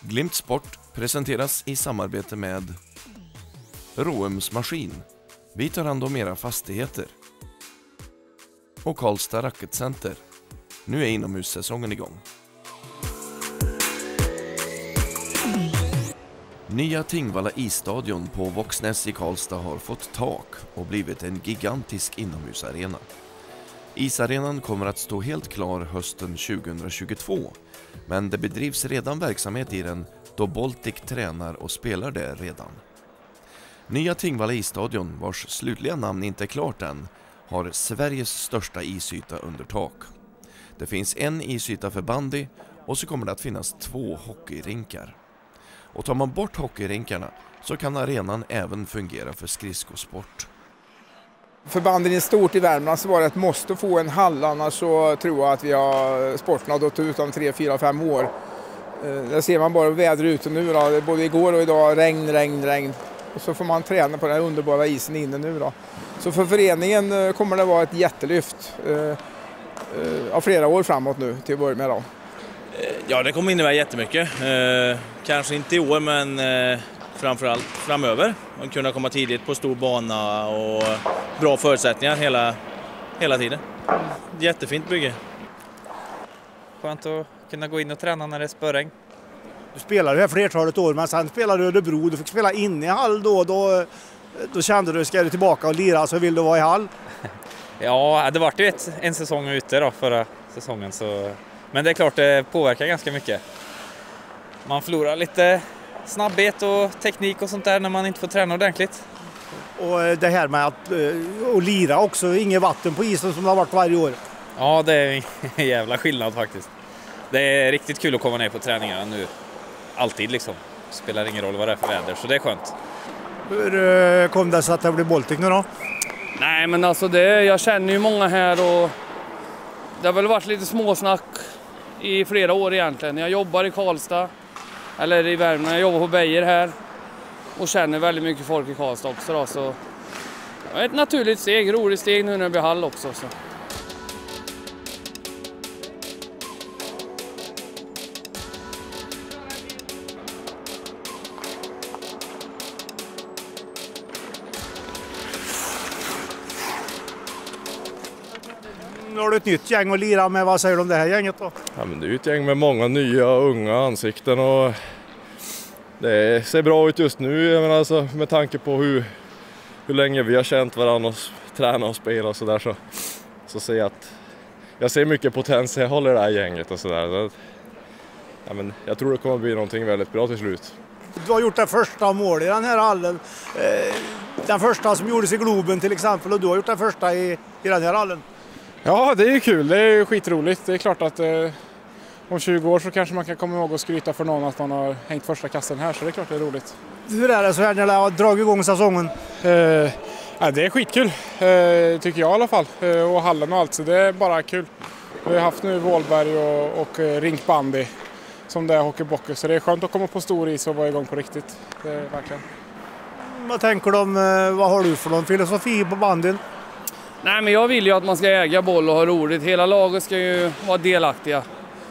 Glimt Sport presenteras i samarbete med Roums Maskin. Vi tar hand om era fastigheter. Och Karlstad Racketcenter. Nu är inomhussäsongen igång. Nya Tingvalla isstadion på Våxnäs i Karlstad har fått tak och blivit en gigantisk inomhusarena. Isarenan kommer att stå helt klar hösten 2022, men det bedrivs redan verksamhet i den då Baltic tränar och spelar där redan. Nya Tingvalla isstadion, vars slutliga namn inte är klart än, har Sveriges största isyta under tak. Det finns en isyta för bandy och så kommer det att finnas 2 hockeyrinkar. Och tar man bort hockeyrinkarna så kan arenan även fungera för skridskosport. För banden i stort i Värmland så var det ett måste få en hall, annars så tror jag att sporten har dött ut om 3, 4, 5 år. Där ser man bara väder ute nu då. Både igår och idag regn. Och så får man träna på den här underbara isen inne nu då. Så för föreningen kommer det vara ett jättelyft av flera år framåt nu till att börja med då. Ja, det kommer innebära jättemycket. Kanske inte i år, men framförallt framöver. Att kunna komma tidigt på stor bana och bra förutsättningar hela tiden. Jättefint bygge. Skönt att kunna gå in och träna när det är spöregn. Du spelade här flertalet år, men sen spelade du Örebro. Du fick spela in i hall då kände du, ska du tillbaka och lira så vill du vara i hall? Ja, det var ju en säsong ute då förra säsongen. Men det är klart det påverkar ganska mycket. Man förlorar lite snabbhet och teknik och sånt där när man inte får träna ordentligt. Och det här med att lira också, inget vatten på isen som det har varit varje år. Ja, det är en jävla skillnad faktiskt. Det är riktigt kul att komma ner på träningarna nu. Alltid liksom. Spelar ingen roll vad det är för väder, så det är skönt. Hur kom det sig att det blev Baltic nu då? Nej, men alltså jag känner ju många här och det har väl varit lite småsnack i flera år egentligen. Jag jobbar i Karlstad, eller i Värmland. Jag jobbar på Beijer här och känner väldigt mycket folk i Karlstad också då, så ett naturligt steg, roligt steg nu när det blir hall också. Så. Nu har du ett nytt gäng att lira med. Vad säger du om det här gänget då? Ja, men det är ju ett gäng med många nya unga ansikten och det ser bra ut just nu. Jag menar, alltså, med tanke på hur länge vi har känt varandra och tränat och spelat och sådär, så ser jag att jag ser mycket potential i det här gänget och sådär. Ja, men jag tror det kommer bli någonting väldigt bra till slut. Du har gjort det första målet i den här hallen. Den första som gjordes i Globen till exempel, och du har gjort den första i den här hallen. Ja, det är kul. Det är skitroligt. Det är klart att om 20 år så kanske man kan komma ihåg och skryta för någon att man har hängt första kassen här, så det är klart det är roligt. Hur är det så här när det har dragit igång säsongen? Ja, det är skitkul, tycker jag i alla fall. Och hallen och allt, så det är bara kul. Vi har haft nu Vålberg och rinkbandy som det är hockeybocker, så det är skönt att komma på stor is och vara igång på riktigt. Det är verkligen. Vad tänker du om, vad har du för någon filosofi på bandyn? Nej, men jag vill ju att man ska äga boll och ha roligt. Hela laget ska ju vara delaktiga.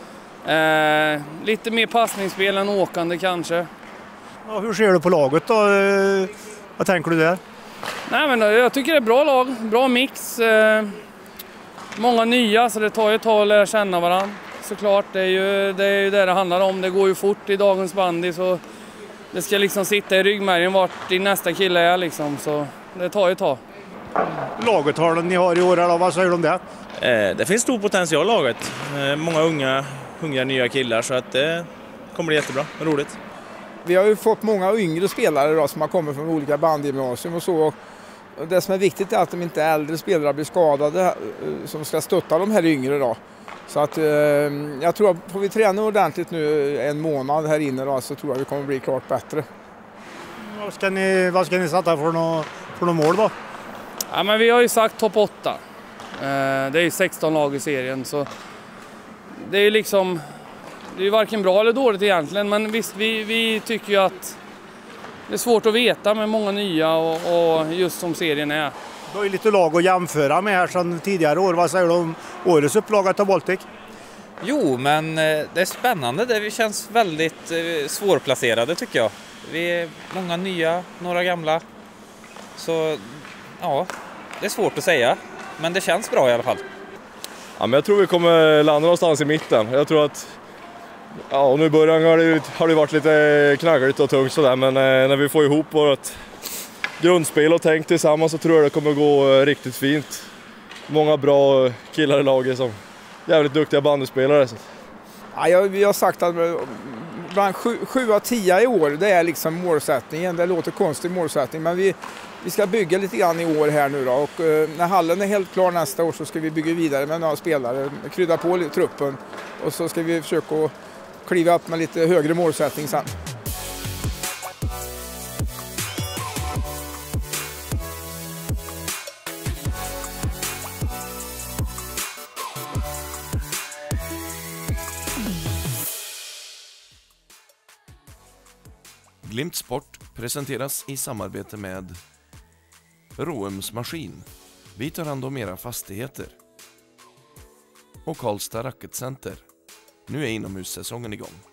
Lite mer passningsspel än åkande kanske. Ja, hur ser du på laget då? Vad tänker du där? Nej, men jag tycker det är bra lag. Bra mix. Många nya, så det tar ju ett tag att lära känna varandra. Såklart, det är ju det handlar om. Det går ju fort i dagens bandy, så det ska liksom sitta i ryggmärgen vart din nästa kille är liksom. Så det tar ju ett tag. Laget ni har i år, eller vad säger du om det? Det finns stor potential i laget. Många unga, hungriga nya killar, så att det kommer bli jättebra och roligt. Vi har ju fått många yngre spelare då, som har kommit från olika bandgymnasium och så. Det som är viktigt är att de inte äldre spelare blir skadade som ska stötta de här yngre då. Så att jag tror att får vi träna ordentligt nu en månad här inne då, så tror jag vi kommer bli klart bättre. Vad ska ni sätta för några mål då? Ja, men vi har ju sagt topp 8. Det är ju 16 lag i serien, så det är ju liksom, det är ju varken bra eller dåligt egentligen, men visst, vi tycker ju att det är svårt att veta med många nya och just som serien är. Du har ju lite lag att jämföra med här sedan tidigare år. Vad säger du om årets upplaga av Baltic? Jo, men det är spännande. Det känns väldigt svårplacerade tycker jag. Vi är många nya, några gamla. Så ja, det är svårt att säga. Men det känns bra i alla fall. Ja, men jag tror vi kommer landa någonstans i mitten. Jag tror att och nu i början har det varit lite knaggligt och tungt sådär. Men när vi får ihop vårt grundspel och tänk tillsammans så tror jag det kommer gå riktigt fint. Många bra killar i laget som jävligt duktiga bandyspelare. Ja, vi har sagt att bland 7 av 10 i år, det är liksom målsättningen. Det låter konstig målsättning, men vi ska bygga lite grann i år här nu då. Och när hallen är helt klar nästa år så ska vi bygga vidare med några spelare, krydda på truppen. Och så ska vi försöka kliva upp med lite högre målsättning sen. Glimt Sport presenteras i samarbete med Roems Maskin. Vi tar hand om era fastigheter. Och Karlstad Racketcenter. Nu är inomhussäsongen igång.